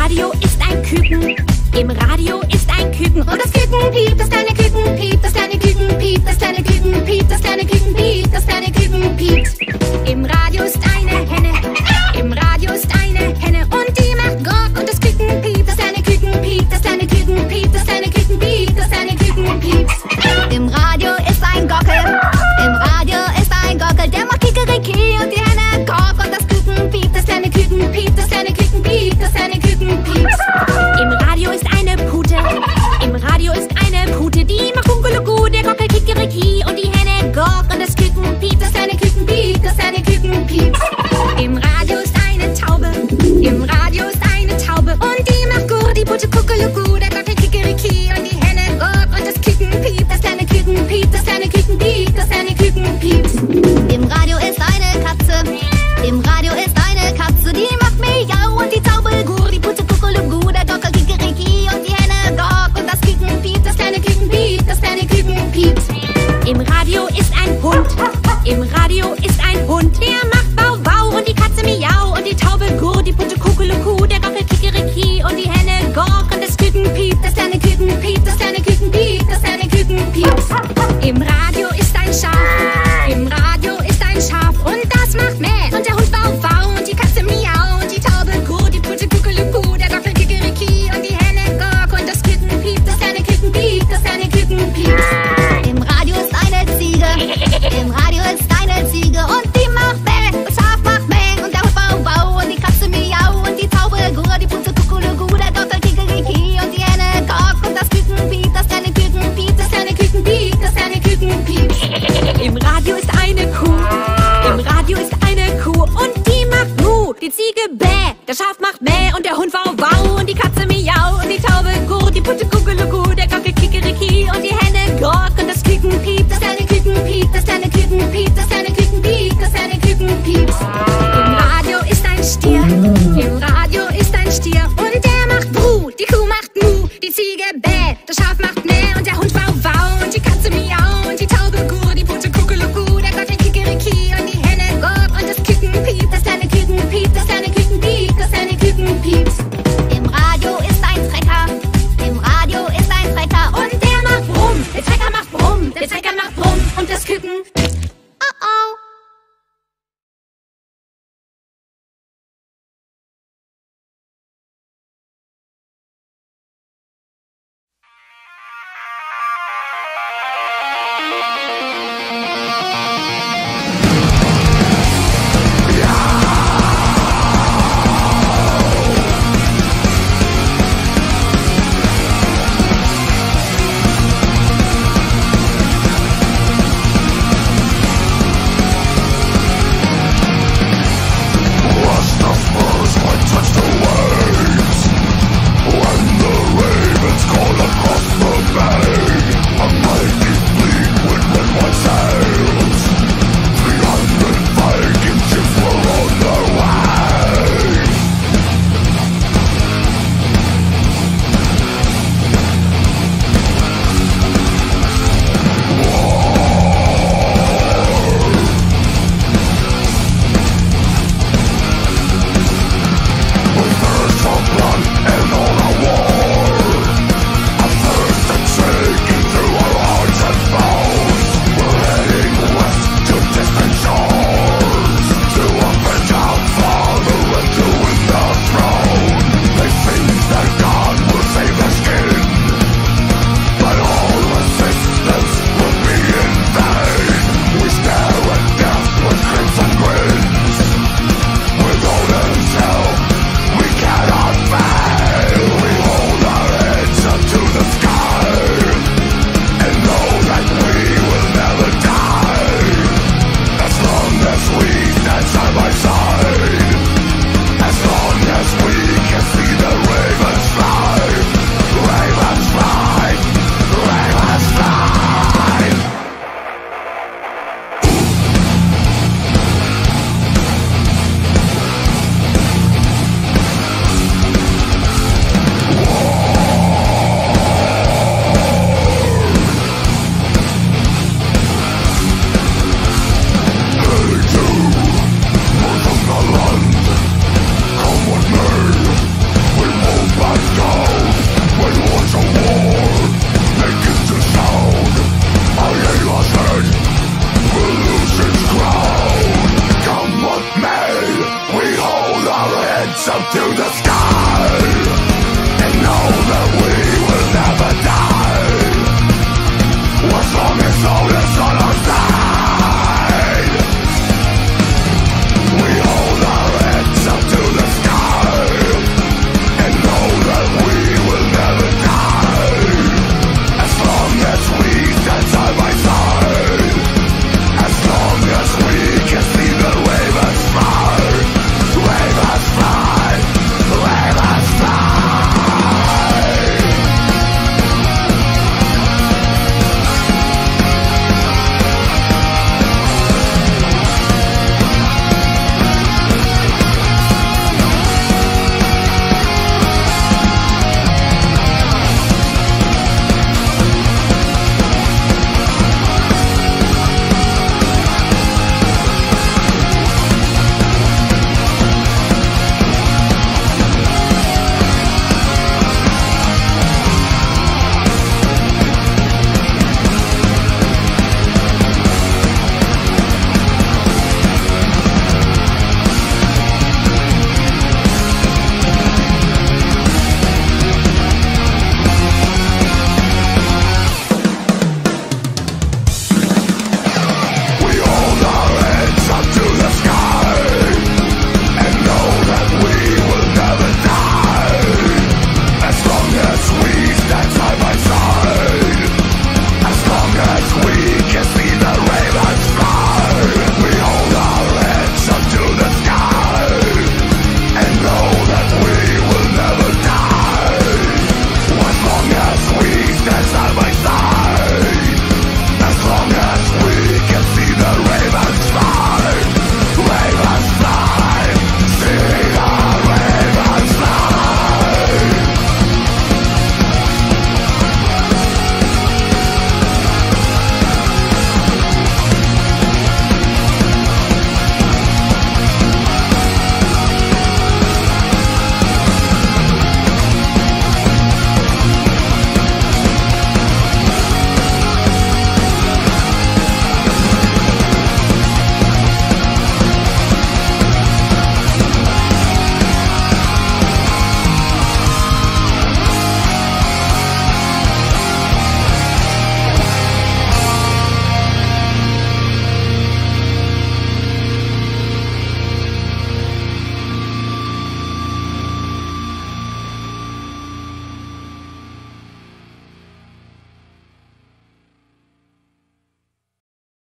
Radio ist ein Küken. Im Radio ist ein Küken. Und das Küken piept, das kleine Küken piept, das kleine Küken piept, das kleine Küken piept, das kleine Küken piept, das kleine Küken piept. Im Radio ist eine Henne. Im Radio ist eine Henne und die macht Gok. Und das Küken piept, das kleine Küken piept, das kleine Küken piept, das kleine Küken piept, das kleine Küken piept. Im Radio ist ein Gockel. Im Radio ist ein Gockel, der macht Kikeriki und die Henne Gok. Und das Küken piept, das kleine Küken piept, das kleine Küken piept, das kleine Küken piept. Im Radio ist eine Pute. Im Radio ist eine Pute, die macht Kunkuluku, der Gockel Kikeriki und die Henne Gok. Und das Küken piept, das kleine Küken piept, das kleine Küken piept. Im Radio ist eine Taube. Im Radio ist eine Taube und die macht Gur, die Pute Kuckuluku, der Gockel Kikeriki und die Henne Gok. Und das Küken piept, das kleine Küken piept, das kleine Küken piept, das kleine Küken piept. Im Radio ist eine Katze. Im Radio ist eine Katze, die macht Miau und die Taube Gur, die Pute Kuckuluku, der Gockel Kikeriki und die Henne Gok. Und das Küken piept, das kleine Küken piept, das kleine Küken piept. Im Radio ist ein Hund. Im Radio ist ein Hund, der macht Bau Bau und die Katze Miau und die Taube Gur, die Pute Kuckuluku, der Gockel Kikeriki und die Henne Gok. Und das Küken piept, das kleine Küken piept, das kleine Küken piept, das kleine Küken piept. Im Radio ist ein Schaf. Im Radio ist ein Schaf und das macht Mäh und der Hund Bau Bau und die Katze Miau und die Taube Gur, die Pute Kuckuluku, der Gockel Kikeriki und die Henne Gok. Und das Küken piept, das kleine Küken piept, das kleine Küken piept. Im Radio ist eine Ziege. Im Radio ist eine Ziege und die macht Bäh, das Schaf macht Bäh und der Hund Bau Bau und die Katze Miau und die Taube Gur, die Pute Kuckuluku, der Gockel Kikeriki und die Henne Gok. Und das Küken piept, das kleine Küken piept, das kleine Küken piept, das kleine Küken piept. Im Radio ist eine Kuh. Im Radio ist eine Kuh und die macht Mu, die Ziege Bäh, der Schaf macht Bäh und der Hund Wow Wow und die Katze Miau und die Taube Gur, die Pute Kuckuluku, der Gockel Kikeriki und die Henne Gok. Und das Küken piept, das kleine Küken piept, das kleine Küken piept, das kleine Küken piept, das kleine Küken piept. Im Radio ist ein Stier. Im Radio ist ein Stier und der macht Bru, die Kuh macht Mu, die Ziege Bäh, das Schaf macht Mäh und der Hund Wow Wow und die Katze Miau und die Taube Gur, die Pute Kuckuluku, der Gockel Kikeriki und die Henne Gok. Und das Küken piept, das kleine Küken piept, das kleine Küken piept, das kleine Küken piept. Im Radio ist ein Trecker. Im Radio ist ein Trecker und der macht Brumm, der Trecker macht Brumm, der Trecker reach up to the sky and know that we